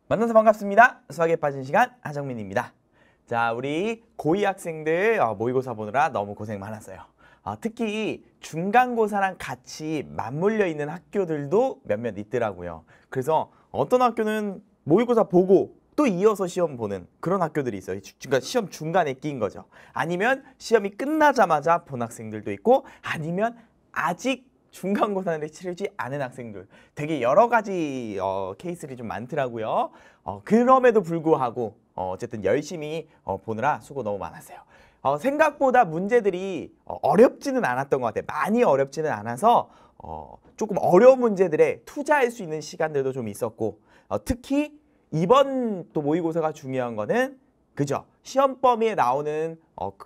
만나서 반갑습니다. 수학에 빠진 시간 하정민입니다. 자, 우리 고2 학생들 모의고사 보느라 너무 고생 많았어요. 특히 중간고사랑 같이 맞물려 있는 학교들도 몇몇 있더라고요. 그래서 어떤 학교는 모의고사 보고 또 이어서 시험 보는 그런 학교들이 있어요. 그러니까 시험 중간에 끼인 거죠. 아니면 시험이 끝나자마자 본 학생들도 있고, 아니면 아직 중간고사를 치르지 않은 학생들, 되게 여러 가지 케이스들이 좀 많더라고요. 그럼에도 불구하고 어쨌든 열심히 보느라 수고 너무 많았어요. 생각보다 문제들이 어렵지는 않았던 것 같아요. 많이 어렵지는 않아서 조금 어려운 문제들에 투자할 수 있는 시간들도 좀 있었고, 특히 이번 또 모의고사가 중요한 거는 그죠? 시험 범위에 나오는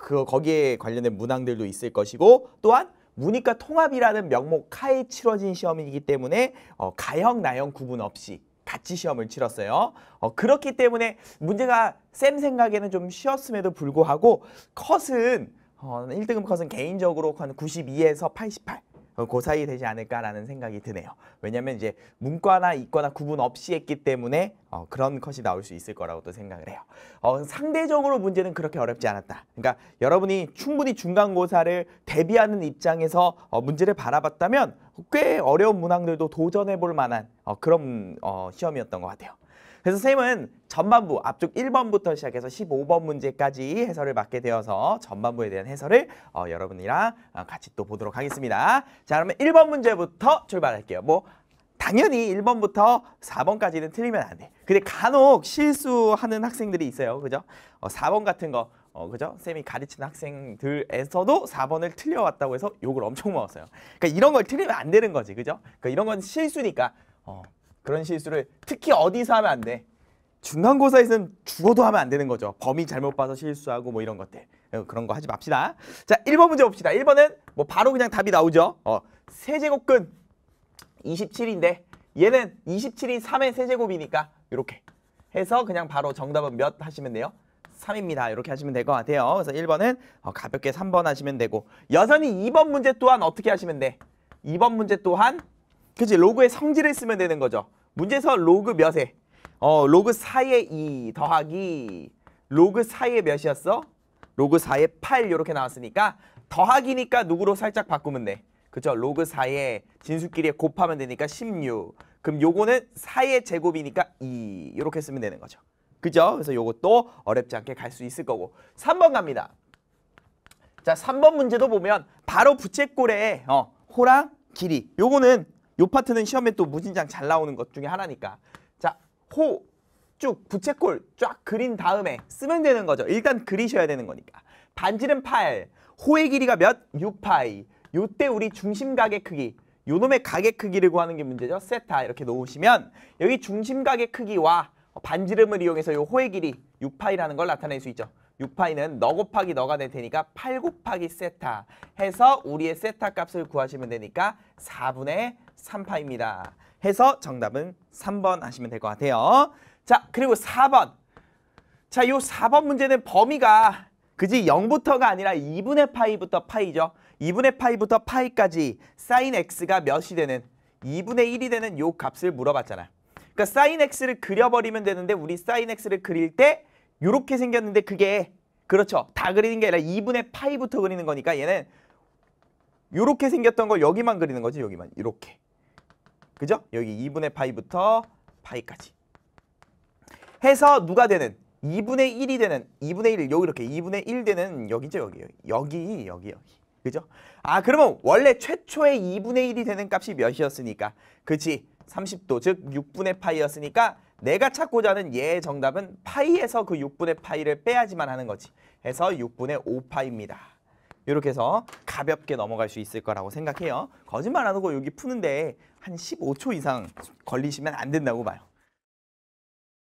거기에 관련된 문항들도 있을 것이고, 또한 문이과 통합이라는 명목 하에 치러진 시험이기 때문에 가형, 나형 구분 없이 같이 시험을 치렀어요. 그렇기 때문에 문제가 쌤 생각에는 좀 쉬웠음에도 불구하고 컷은 1등급 컷은 개인적으로 한 92에서 88 그 사이 되지 않을까라는 생각이 드네요. 왜냐면 이제 문과나 이과나 구분 없이 했기 때문에 그런 컷이 나올 수 있을 거라고 또 생각을 해요. 상대적으로 문제는 그렇게 어렵지 않았다. 그러니까 여러분이 충분히 중간고사를 대비하는 입장에서 문제를 바라봤다면 꽤 어려운 문항들도 도전해 볼 만한 그런 시험이었던 것 같아요. 그래서 선생님은 전반부 앞쪽 1번부터 시작해서 15번 문제까지 해설을 맡게 되어서 전반부에 대한 해설을 여러분이랑 같이 또 보도록 하겠습니다. 자, 그러면 1번 문제부터 출발할게요. 뭐 당연히 1번부터 4번까지는 틀리면 안 돼. 근데 간혹 실수하는 학생들이 있어요. 그죠? 4번 같은 거 그죠? 쌤이 가르치는 학생들에서도 4번을 틀려왔다고 해서 욕을 엄청 먹었어요. 그러니까 이런 걸 틀리면 안 되는 거지. 그죠? 그러니까 이런 건 실수니까 그런 실수를 특히 어디서 하면 안 돼? 중간고사에서는 죽어도 하면 안 되는 거죠. 범위 잘못 봐서 실수하고 뭐 이런 것들. 그런 거 하지 맙시다. 자, 1번 문제 봅시다. 1번은 뭐 바로 그냥 답이 나오죠. 세제곱근 27인데 얘는 27이 3의 세제곱이니까 이렇게 해서 그냥 바로 정답은 몇 하시면 돼요? 3입니다. 이렇게 하시면 될 것 같아요. 그래서 1번은 가볍게 3번 하시면 되고, 여전히 2번 문제 또한 어떻게 하시면 돼? 2번 문제 또한 그치, 로그의 성질을 쓰면 되는 거죠. 문제에서 로그 몇에? 로그 4의 2 더하기 로그 4의 몇이었어? 로그 4의 8 이렇게 나왔으니까 더하기니까 누구로 살짝 바꾸면 돼? 그쵸? 로그 4의 진수끼리 곱하면 되니까 16. 그럼 요거는 4의 제곱이니까 2 이렇게 쓰면 되는 거죠. 그죠? 그래서 요것도 어렵지 않게 갈 수 있을 거고. 3번 갑니다. 자, 3번 문제도 보면 바로 부채꼴에 호랑 길이. 요거는 요 파트는 시험에 또 무진장 잘 나오는 것 중에 하나니까. 자, 호 쭉 부채꼴 쫙 그린 다음에 쓰면 되는 거죠. 일단 그리셔야 되는 거니까. 반지름 8, 호의 길이가 몇? 6파이. 요때 우리 중심각의 크기, 요놈의 각의 크기를 구하는 게 문제죠. 세타 이렇게 놓으시면 여기 중심각의 크기와 반지름을 이용해서 요 호의 길이 6파이라는 걸 나타낼 수 있죠. 6파이는 너 곱하기 너가 될 테니까 8 곱하기 세타 해서 우리의 세타 값을 구하시면 되니까 4분의 3파입니다. 해서 정답은 3번 하시면 될 것 같아요. 자, 그리고 4번. 자, 요 4번 문제는 범위가 그지 0부터가 아니라 2분의 파이부터 파이죠. 2분의 파이부터 파이까지 사인 x가 몇이 되는 2분의 1이 되는 요 값을 물어봤잖아. 그러니까 사인 x를 그려버리면 되는데 우리 사인 x를 그릴 때 요렇게 생겼는데 그게 그렇죠. 다 그리는 게 아니라 2분의 파이부터 그리는 거니까 얘는 요렇게 생겼던 걸 여기만 그리는 거지. 여기만 이렇게. 그죠? 여기 2분의 파이부터 파이까지. 해서 누가 되는? 2분의 1이 되는 2분의 1 여기 이렇게 2분의 1 되는 여기죠. 여기. 그죠? 그러면 원래 최초의 2분의 1이 되는 값이 몇이었으니까. 그치? 30도 즉 6분의 파이였으니까 내가 찾고자 하는 얘의 정답은 파이에서 그 6분의 파이를 빼야지만 하는 거지. 해서 6분의 5파입니다. 이렇게 해서 가볍게 넘어갈 수 있을 거라고 생각해요. 거짓말 안 하고 여기 푸는데 한 15초 이상 걸리시면 안 된다고 봐요.